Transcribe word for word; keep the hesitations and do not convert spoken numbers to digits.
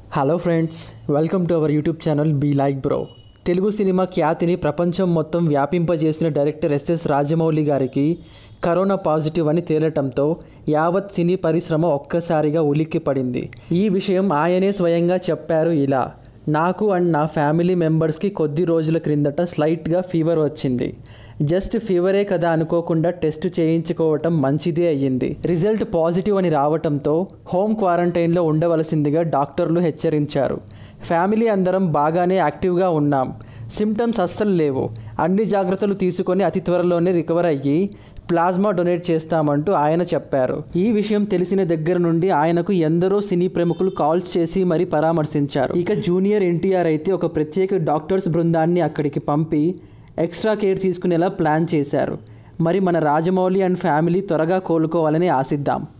Hello friends, welcome to our YouTube channel be like bro. Telugu cinema ఖ్యాతిని ప్రపంచం మొత్తం వ్యాపింపజేసిన director SS Rajamouli గారికి corona positive అని తేలటంతో యావత్ సినీ పరిశ్రమ ఒక్కసారిగా ఉలిక్కిపడింది. ఈ విషయం ఆయనే స్వయంగా చెప్పారు ఇలా: నాకు అండ్ నా ఫ్యామిలీ మెంబర్స్కి కొద్ది రోజుల క్రిందట స్లైట్గా ఫీవర్ వచ్చింది. జస్ట్ ఫీవరే కదా అనుకోకుండా టెస్ట్ చేయించుకోవటం మంచిదే అయ్యింది. రిజల్ట్ పాజిటివ్ అని రావటంతో హోమ్ క్వారంటైన్లో ఉండవలసిందిగా డాక్టర్లు హెచ్చరించారు. ఫ్యామిలీ అందరం బాగానే యాక్టివ్గా ఉన్నాం. సిమ్టమ్స్ అస్సలు లేవు. అన్ని జాగ్రత్తలు తీసుకొని అతి త్వరలోనే రికవర్ అయ్యి ప్లాస్మా డొనేట్ చేస్తామంటూ ఆయన చెప్పారు. ఈ విషయం తెలిసిన దగ్గర నుండి ఆయనకు ఎందరో సినీ ప్రముఖులు కాల్స్ చేసి మరీ పరామర్శించారు. ఇక జూనియర్ ఎన్టీఆర్ అయితే ఒక ప్రత్యేక డాక్టర్స్ బృందాన్ని అక్కడికి పంపి ఎక్స్ట్రా కేర్ తీసుకునేలా ప్లాన్ చేశారు. మరి మన రాజమౌళి అండ్ ఫ్యామిలీ త్వరగా కోలుకోవాలని ఆశిద్దాం.